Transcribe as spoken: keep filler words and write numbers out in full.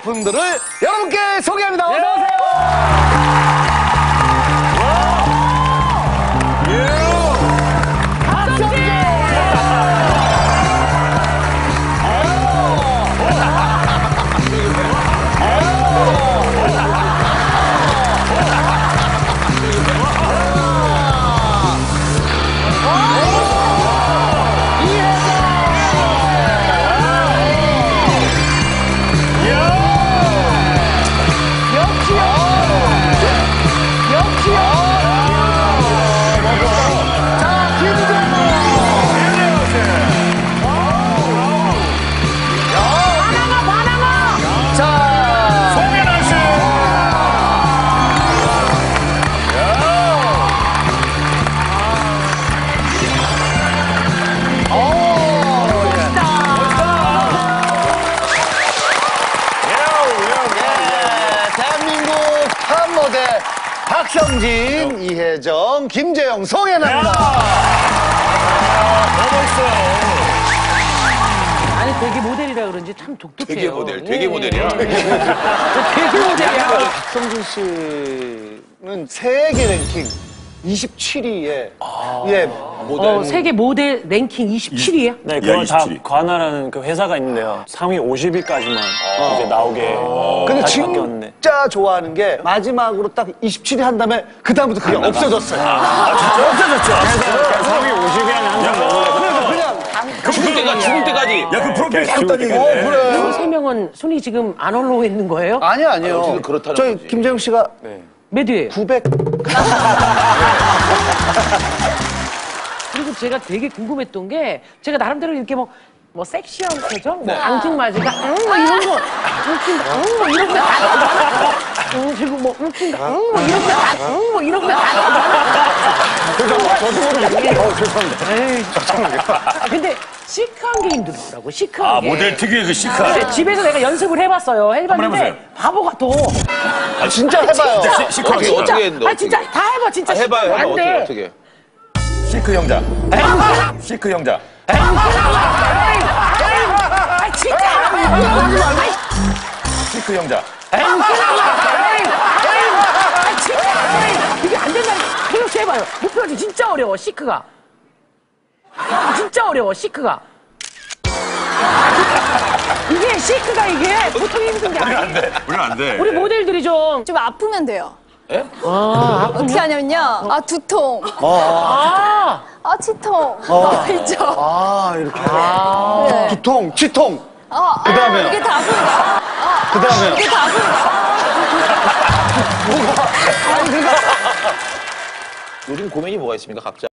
제품들을 여러분께 소개합니다. 어서 오세요. 박성진, 이혜정, 김재영, 송혜나입니다. 너무 멋있어요. 아니 되게 모델이라 그런지 참 독특해요. 되게 모델, 되게 예. 모델이야. 되게 모델이야. 박성진 씨는 세계 랭킹 이십칠 위에 아, 예, 모델. 어, 세계 모델 랭킹 이십칠 위야? 네, 그걸 다 관할하는 그 회사가 있는데요. 상위 오십 위까지만 이제 나오게 근데 다시 바뀌었는데. 진짜 좋아하는 게 마지막으로 딱 이십칠 위 한 다음에 그 다음부터 그게 없어졌어요. 아, 진짜? 없어졌죠. 상위 오십 위 안에 항상 나오는데. 그래서 그냥 죽을 때까지, 죽을 때까지. 야, 그 프로필 했다니. 어, 그래. 세 명은 순위 지금 안 올라오고 있는 거예요? 아니요, 아니요. 어쨌든 그렇다는 저희 거지. 김재영 씨가 네. 몇 위에? 구백. 그리고 제가 되게 궁금했던 게 제가 나름대로 이렇게 뭐, 뭐 섹시한 표정, 뭐 앙증맞은가, 응, 뭐 이런 거, 웃긴다, 응, 뭐 이런 거 다, 응, 그리고 뭐 웃긴다, 응, 뭐 이런 거 다, 응, 뭐 이런 거 다. 죄송합니다. 저도 모르겠어요. 어, 죄송합니다. 에이, 근데 시크한 게 힘들더라고, 시크한 아, 게. 모델 특유의 그 시크한. 근데 집에서 내가 연습을 해봤어요. 해봤는데 해보세요. 바보 같아. 아, 진짜 해봐요. 시- 시크하게 진짜. 어떻게 했는데? 아 진짜 다 해봐 진짜. 아, 해봐요, 시크하면 해봐. 안 돼. 어떻게, 어떻게. 시크 형자. 시크 형자. 아 진짜. 아이, 시크 형자. 아 진짜. 이게 안 된다니까. 해보세요 해봐요. 목표지 진짜 어려워 시크가. 진짜 어려워 시크가. 이게 시크가 이게 보통 힘든 게 아니야. 우리는 안 돼. 우리 모델들이 좀. 좀 아프면 돼요. 예? 아, 어떻게 하냐면요. 아, 두통. 아. 아, 치통. 아, 있죠. 아, 이렇게. 네. 두통, 치통. 아, 그 다음에요? 이게 다수인가? 그 다음에요. 이게 다수인가? 요즘 고민이 뭐가 있습니까, 각자?